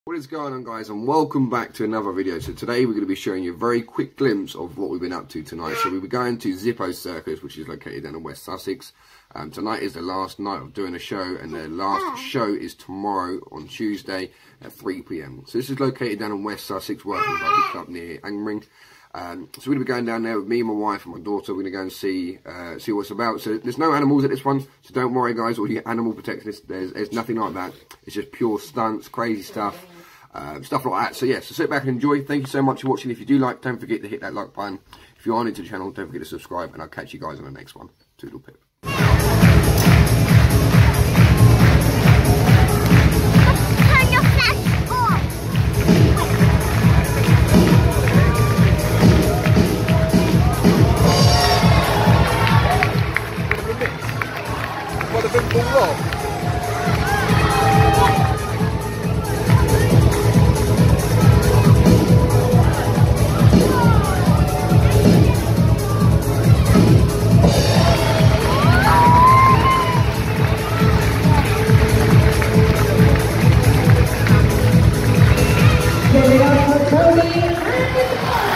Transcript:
What is going on, guys, and welcome back to another video. So today we're going to be showing you a very quick glimpse of what we've been up to tonight. So we'll be going to Zippos Circus, which is located down in West Sussex. Tonight is the last night of doing a show, and the last show is tomorrow on Tuesday at 3 PM. So this is located down in West Sussex, working rugby club near Angmering. So we're going to be going down there with me, my wife and my daughter. We're going to go and see what it's about. So there's no animals at this one, so don't worry, guys, all you animal protectionists, there's nothing like that. It's just pure stunts, crazy stuff. Stuff like that. So yeah, so sit back and enjoy. Thank you so much for watching. If you do like, don't forget to hit that like button. If you are new to the channel, don't forget to subscribe, and I'll catch you guys on the next one. Toodle pip. Turn your flash off. What a big ball rock. Give it up for Tony and